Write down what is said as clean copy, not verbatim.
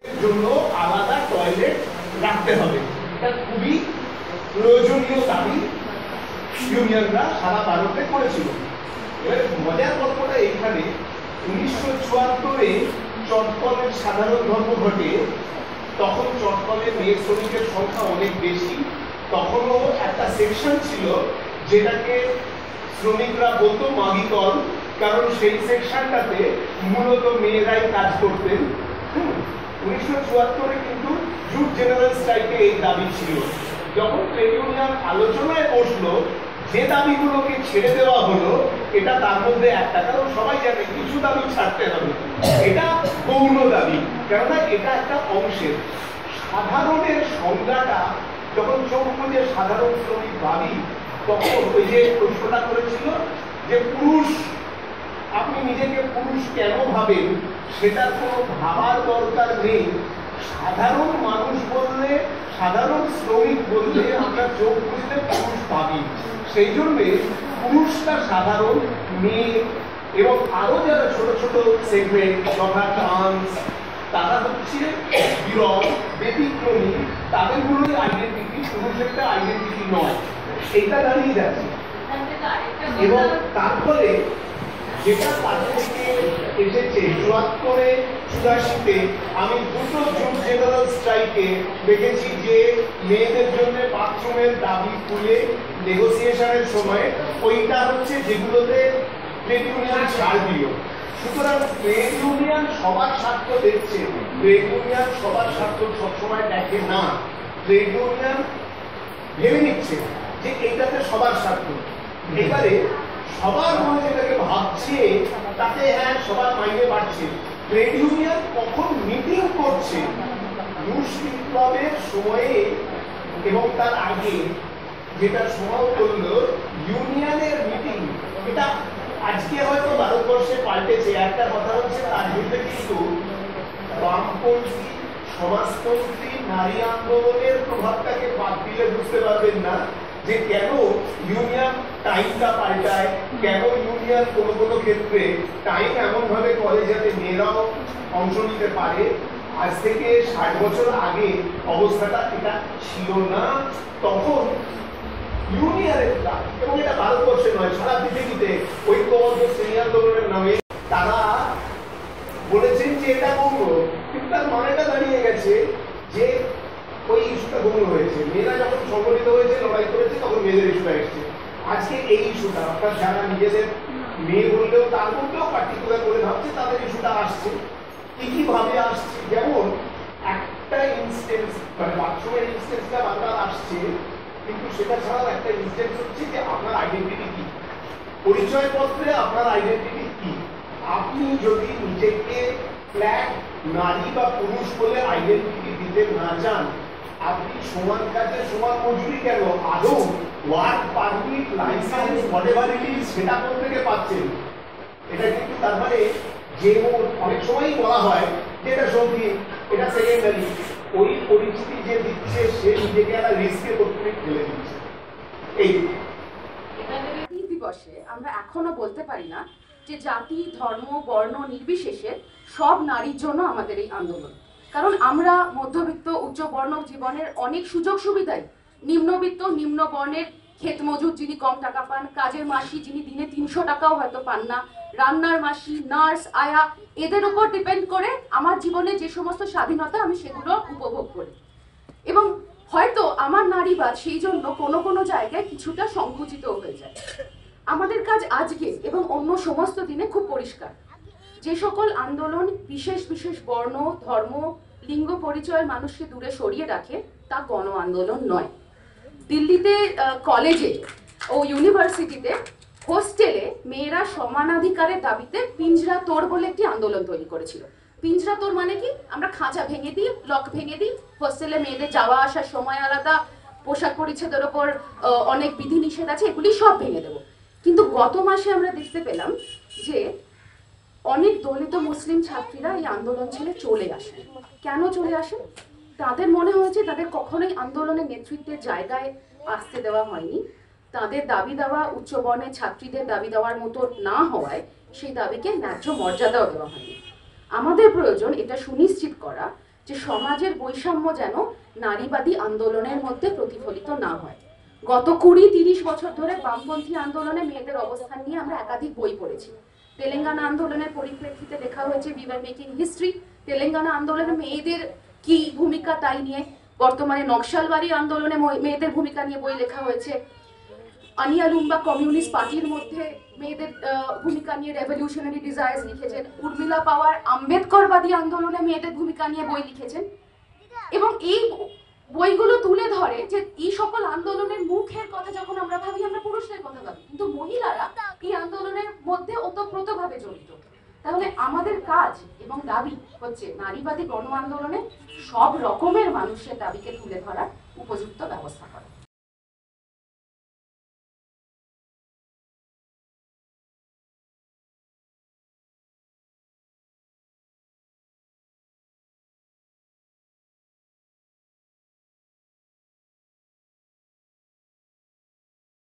জন্য আলাদা টয়লেট রাখতে হবে। এটা খুবই প্রয়োজনীয় দাবি ইউনিয়নরা সারা ভারতে করেছিল। এবার মজার গল্পটা এইখানে, 1974-এ চটকলের সাধারণ ধর্ম ঘটে। তখন চটকলে মেয়ে শ্রমিকের সংখ্যা অনেক বেশি। তখনও একটা সেকশন ছিল যেটাকে শ্রমিকরা বলতো মাগিকল, কারণ সেই সেকশনটাতে মূলত মেয়েরাই কাজ করতেন। 1974-এ কিন্তু জুট জেনারেল স্ট্রাইকে এই দাবি ছিল। যখন ট্রেড ইউনিয়ন আলোচনায় বসলো, যে দাবিগুলোকে ছেড়ে দেওয়া হলো, এটা তার মধ্যে একটা, কারণ সবাই জানে কিছু দাবি ছাড়তে হবে। এটা গৌণ দাবি, কেননা এটা একটা অংশের। সাধারণের সংজ্ঞাটা যখন চোখ বুঝে সাধারণ শ্রমিক ভাবি, তখন ওই যে প্রশ্নটা করেছিল যে পুরুষ, আপনি নিজেকে পুরুষ কেন ভাবেন, সেটার কোনো ভাবার দরকার নেই। সাধারণ মানুষ বললে, সাধারণ শ্রমিক বললে আমরা চোখ বুঝলে পুরুষ ভাবি। সেই জন্যে পুরুষটা সাধারণ, মেয়ে এবং আরো যারা ছোট ছোট সেগমেন্ট যথা ট্রান্স, তারা হচ্ছে বিরল, ব্যতিক্রমী, তাদের গুলোই আইডেন্টিটি, পুরুষেরটা আইডেন্টিটি নয়। এটা দাঁড়িয়ে যাচ্ছে। এবং তারপরে যেটা তাদের থেকে এসেছে 74-এ 84-তে, আমি দুটো জুট জেনারেল স্ট্রাইকে দেখেছি যে মেয়েদের জন্য বাথরুমের দাবি তুলে নেগোসিয়েশনের সময় ওইটা হচ্ছে যেগুলোতে ট্রেড ইউনিয়ন ছাড় দিল। সুতরাং ট্রেড ইউনিয়ন সবার স্বার্থ দেখছে, ট্রেড ইউনিয়ন সবার স্বার্থ সবসময় দেখে না। ট্রেড ইউনিয়ন ভেবে নিচ্ছে যে এইটাতে সবার স্বার্থ। এবারে সবার মনে যেটাকে ভাবছে তাতে হ্যাঁ সবার মাইনে বাড়ছে। ট্রেড ইউনিয়ন কখন মিটিং করছে, রুশ বিপ্লবের সময়ে এবং তার আগে, যেটা সময় করলো ইউনিয়নের মিটিং। এটা আজকে হয়তো ভারতবর্ষে পাল্টেছে। একটা কথা হচ্ছে তার মধ্যে কিন্তু বামপন্থী, সমাজতন্ত্রী, নারী আন্দোলনের প্রভাবটাকে বাদ দিলে বুঝতে পারবেন না যে কেন ইউনিয়ন টাইমটা পাল্টায়, কেন ইউনিয়ন কোনো কোনো ক্ষেত্রে টাইম এমন ভাবে করে যাতে মেয়েরাও অংশ নিতে পারে। আজ থেকে 60 বছর আগে অবস্থাটা এটা ছিল না। তখন ইউনিয়নের কাজ, এবং এটা ভারতবর্ষে নয় সারা পৃথিবীতে ঐক্যবদ্ধ শ্রেণী আন্দোলনের নামে তারা বলেছেন যে এটা গৌণ, কিন্তু তার মানেটা দাঁড়িয়ে গেছে যে ওই ইস্যুটা গৌণ হয়েছে। মেয়েরা যখন সংগঠিত হয়েছে, লড়াই করেছে, তখন মেয়েদের ইস্যুটা এসছে। আজকে এই ইস্যুটা অর্থাৎ যারা নিজেদের মেয়ে বললেও তার মধ্যেও পার্টিকুলার করে ভাবছে, তাদের ইস্যুটা আসছে। কি কি ভাবে আসছে, যেমন একটা ইনস্টেন্স, মানে বাথরুমের ইনস্টেন্সটা বারবার আসছে, কিন্তু সেটা ছাড়াও একটা ইনস্টেন্স হচ্ছে যে আপনার আইডেন্টিটি কি, পরিচয়পত্রে আপনার আইডেন্টিটি কি। আপনি যদি নিজেকে ফ্ল্যাট নারী বা পুরুষ বলে আইডেন্টিটি দিতে না চান, আপনি সমান কাজে সমান মজুরি কেন, আদৌ work permit, license, whatever it is, সেটা কোথা থেকে পাচ্ছেন? এটা কিন্তু তার মানে যে অনেক সময়ই বলা হয় যে এটা সৌখিন, এটা সেকেন্ডারি, ওই পরিচিতি যে দিচ্ছে সে নিজেকে একটা রিস্কে করতে ফেলে দিচ্ছে। এই দিবসে আমরা এখনো বলতে পারি না যে জাতি, ধর্ম, বর্ণ নির্বিশেষে সব নারীর জন্য আমাদের এই আন্দোলন। কারণ আমরা মধ্যবিত্ত, উচ্চ বর্ণ জীবনের অনেক সুযোগ সুবিধাই নিম্নবিত্ত, নিম্ন বর্ণের ক্ষেত মজুর যিনি কম টাকা পান, কাজের মাসি যিনি দিনে 300 টাকাও হয়তো পান না, রান্নার মাসি, নার্স, আয়া, এদের উপর ডিপেন্ড করে আমার জীবনে যে সমস্ত স্বাধীনতা আমি সেগুলো উপভোগ করি। এবং হয়তো আমার নারীবাদ সেই জন্য কোনো কোনো জায়গায় কিছুটা সংকুচিত হয়ে যায়। আমাদের কাজ আজকে এবং অন্য সমস্ত দিনে খুব পরিষ্কার। যে সকল আন্দোলন বিশেষ বিশেষ বর্ণ, ধর্ম, লিঙ্গ পরিচয়ের মানুষকে দূরে সরিয়ে রাখে তা গণ আন্দোলন নয়। দিল্লিতে কলেজে ও ইউনিভার্সিটিতে হোস্টেলে মেয়েরা সমানাধিকারের দাবিতে পিঞ্জরা তোড় বলে একটি আন্দোলন তৈরি করেছিল। পিঞ্জরা তোড় মানে কি? আমরা খাঁচা ভেঙে দিই, লক ভেঙে দিই, হোস্টেলে মেয়েদের যাওয়া আসার সময় আলাদা, পোশাক পরিচ্ছদের ওপর অনেক বিধিনিষেধ আছে, এগুলি সব ভেঙে দেবো। কিন্তু গত মাসে আমরা দেখতে পেলাম যে অনেক দলিত মুসলিম ছাত্রীরা এই আন্দোলন ছেড়ে চলে আসে। কেন চলে আসে? তাদের মনে হয়েছে তাদের কখনোই আন্দোলনের নেতৃত্বের জায়গায় আসতে দেওয়া হয়নি। তাদের দাবি দেওয়া উচ্চবর্ণের ছাত্রীদের দাবি দেওয়ার মতো না হওয়ায় সেই দাবিকে ন্যায্য মর্যাদাও দেওয়া হয়নি। আমাদের প্রয়োজন এটা সুনিশ্চিত করা যে সমাজের বৈষম্য যেন নারীবাদী আন্দোলনের মধ্যে প্রতিফলিত না হয়। গত 20-30 বছর ধরে বামপন্থী আন্দোলনে মেয়েদের অবস্থান নিয়ে আমরা একাধিক বই পড়েছি। তেলেঙ্গানা আন্দোলনের পরিপ্রেক্ষিতে লেখা হয়েছে we are making history. Telangana আন্দোলনে মেয়েদের কি ভূমিকা তাই নিয়ে। বর্তমানে নকশালবাড়ি আন্দোলনে মেয়েদের ভূমিকা নিয়ে বই লেখা হয়েছে। আনিয়া লুম্বা কমিউনিস্ট পার্টির মধ্যে মেয়েদের ভূমিকা নিয়ে রেভলিউশনারি ডিজায়ার্স লিখেছেন। উর্মিলা পাওয়ার আম্বেদকরবাদী আন্দোলনে মেয়েদের ভূমিকা নিয়ে বই লিখেছেন। এবং এই বইগুলো তুলে ধরে যে এই সকল আন্দোলনের মুখের কথা যখন আমরা ভাবি, আমরা পুরুষদের কথা ভাবি, কিন্তু মহিলারা এই আন্দোলনের মধ্যে ওতপ্রোতভাবে জড়িত। তাহলে আমাদের কাজ এবং দাবি হচ্ছে নারীবাদী গণ আন্দোলনে সব রকমের মানুষের দাবিকে তুলে ধরার উপযুক্ত ব্যবস্থা করা।